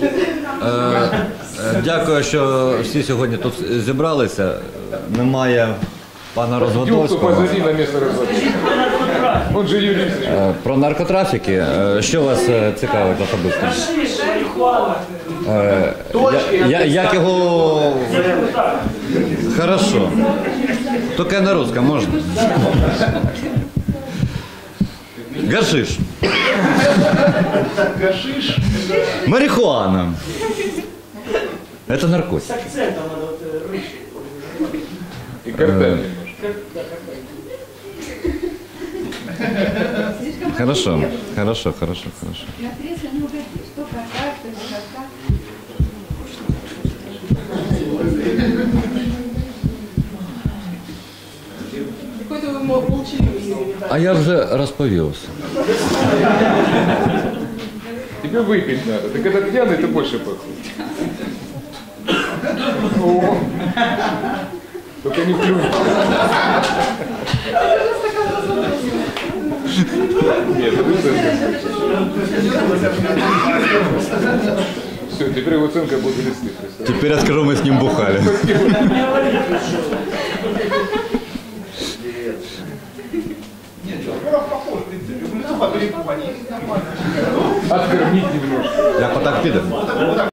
Дякую, що всі сьогодні тут зібралися. Немає пана Розводовського. Позови на місце розводовського. Он же юрист. Про наркотрафіки. Що вас цікавить особисто? Як його... Хорошо. Тільки на русском можна? Гашиш. Гашиш? Марихуана. Это наркотик. С акцентом надо вот рыщить. И картель. Хорошо. На прессе не угодишь. То кота, то не кота. Какой-то вы молчаливый. А я вже розповівся. Тебе выпить надо. Ты когда пьяный, ты больше похуй. О. Только не плюнь. Нет, это все, теперь его оценка будет листы. Теперь расскажу, мы с ним бухали. Откормить немножко. Я потак піде.